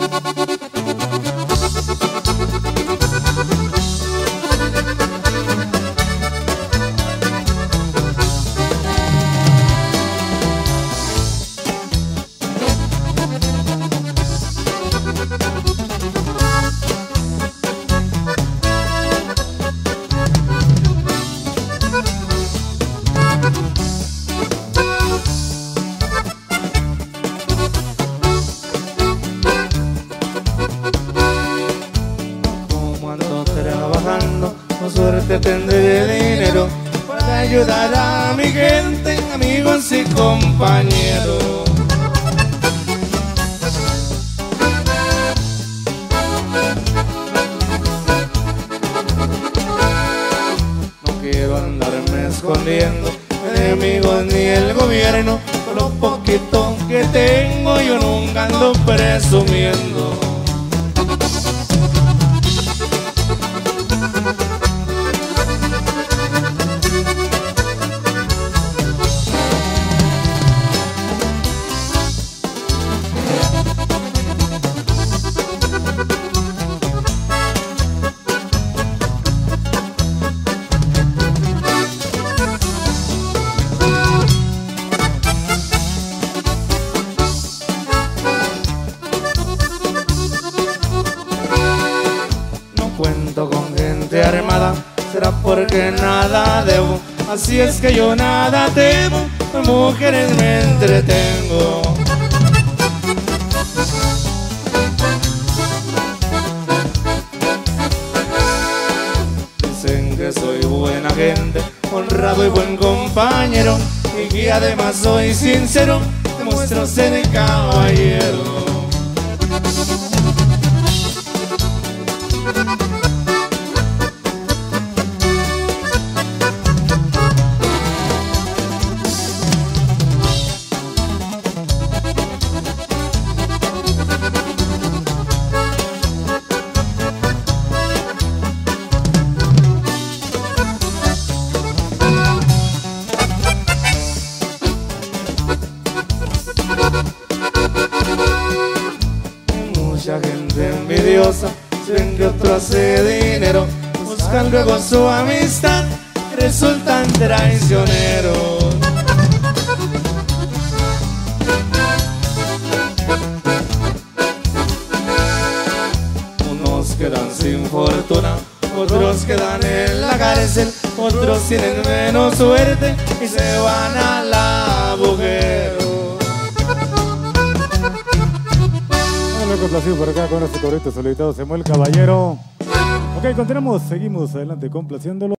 Con suerte tendré dinero para ayudar a mi gente, amigos y compañeros. No quiero andarme escondiendo enemigos ni el gobierno. Con lo poquito que tengo yo nunca ando presumiendo. Cuento con gente armada, será porque nada debo. Así es que yo nada temo, con mujeres me entretengo. Dicen que soy buena gente, honrado y buen compañero, y que además soy sincero, demuestro ser caballero. Mucha gente envidiosa, si ven que otro hace dinero, buscan luego su amistad y resultan traicioneros. Unos quedan sin fortuna, otros quedan en la cárcel, otros tienen menos suerte y se van al agujero. Complacido por acá con este correcto solicitado Samuel Caballero. Ok, continuamos, seguimos adelante complaciéndolo.